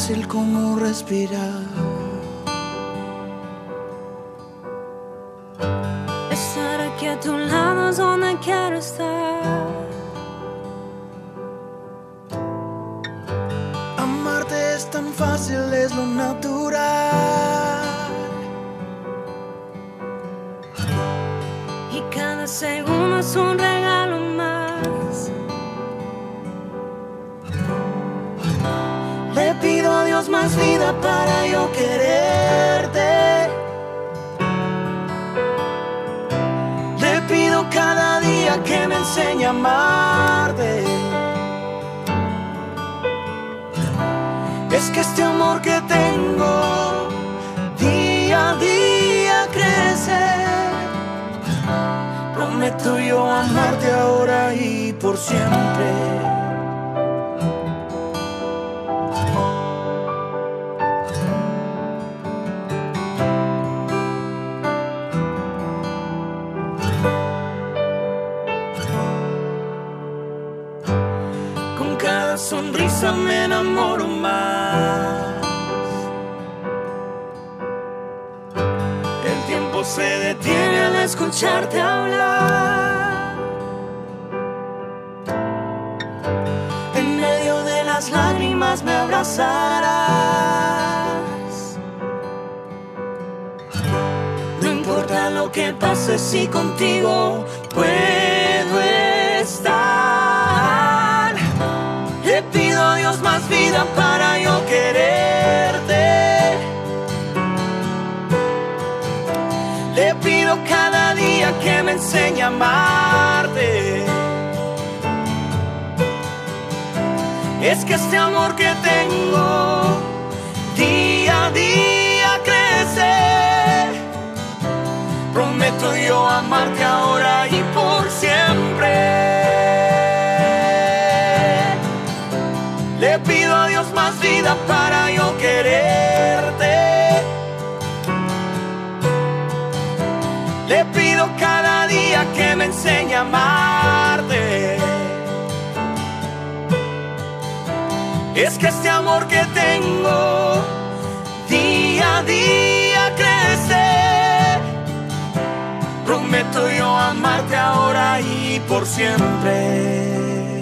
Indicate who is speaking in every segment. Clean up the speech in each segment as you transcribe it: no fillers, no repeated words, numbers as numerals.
Speaker 1: fácil como respirar.
Speaker 2: Estar aquí a tu lado es donde quiero estar.
Speaker 1: Amarte es tan fácil, es lo natural.
Speaker 2: Y cada segundo es un regalo más.
Speaker 1: Le pido a Dios más vida para yo quererte. Le pido cada día que me enseñe a amarte. Es que este amor que tengo día a día crece. Prometo yo amarte ahora y por siempre. Con cada sonrisa me enamoro más. El tiempo se detiene al escucharte hablar. En medio de las lágrimas me abrazarás. No importa lo que pase, si contigo puedo estar. Le pido a Dios más vida para yo quererte. Le pido cada día que me enseñe a amarte. Es que este amor que tengo día a día crece. Prometo yo amarte ahora y por siempre. Le pido a Dios más vida para yo quererte. Le pido cada día que me enseñe a amarte. Es que este amor que tengo día a día crece. Prometo yo amarte ahora y por siempre.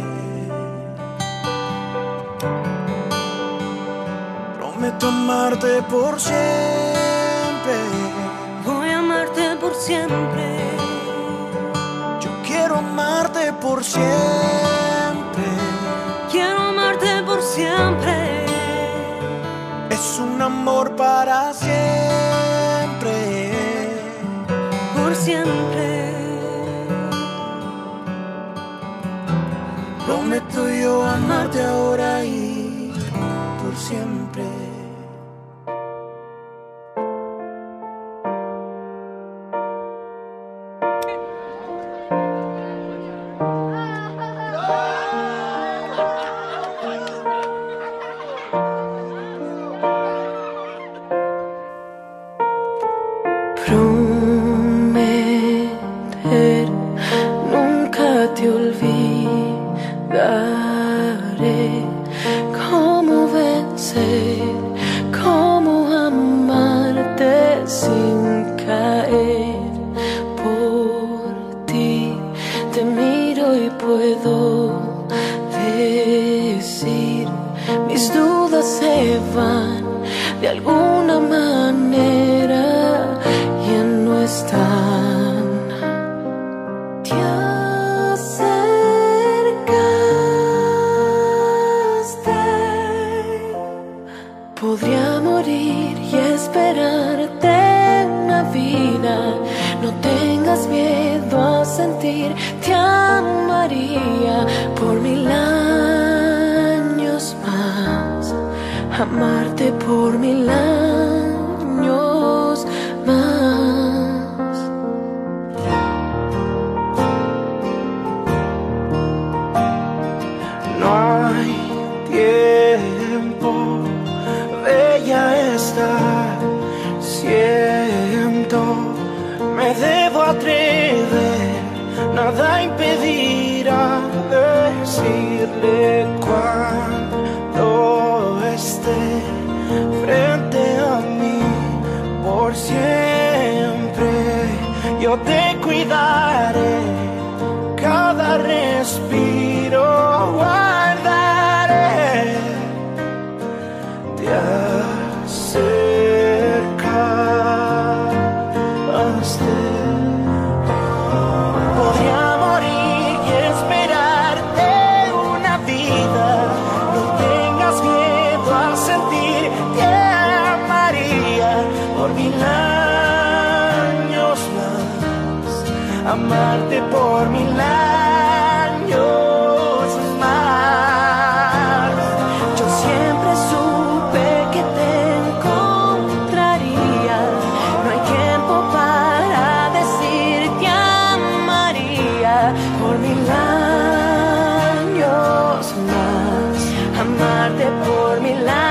Speaker 1: Prometo amarte por siempre.
Speaker 2: Voy a amarte por siempre.
Speaker 1: Yo quiero amarte por siempre.
Speaker 2: Quiero amarte por siempre.
Speaker 1: Es un amor para siempre.
Speaker 2: Por siempre.
Speaker 1: Prometo yo amarte ahora y por siempre.
Speaker 3: Prometer, nunca te olvidaré. Cómo vencer, cómo amarte sin caer. Por ti te miro y puedo decir, mis dudas se van de alguna manera. No están. Te acercaste. Podría morir y esperarte en la vida. No tengas miedo a sentir. Te amaría por 1000 años más. Amarte por 1000 años más.
Speaker 1: No hay tiempo, bella está. Siento, me debo atrever. Nada impedirá decirle cuando esté por siempre yo te cuidaré, cada respiro guardaré, te acercaste. Podría morir y esperarte una vida, no tengas miedo a sentir, te amaría por 1000 años más, amarte por 1000 años más. Yo siempre supe que te encontraría, no hay tiempo para decir te amaría por 1000 años más, amarte por 1000 años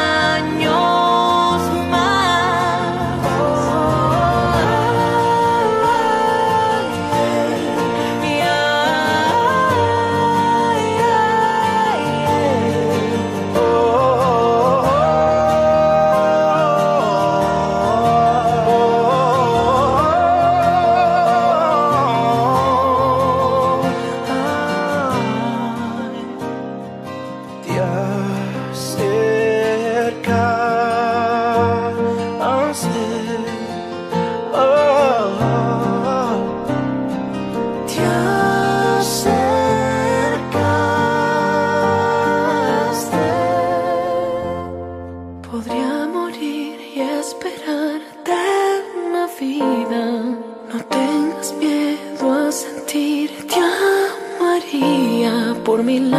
Speaker 1: podría morir y esperarte una vida. No tengas miedo a sentir, te amaría por 1000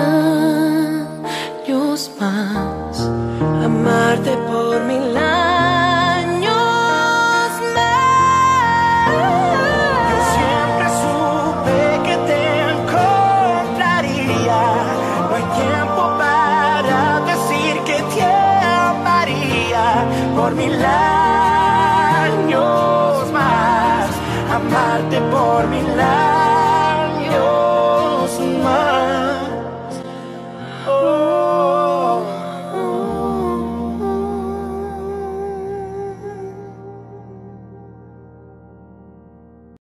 Speaker 1: años más, amarte por 1000 años más. Yo siempre supe que te encontraría, no hay tiempo para decir que te amaría por 1000 años.